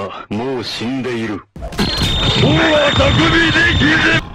はもう死んでいる。 もうは匠できず。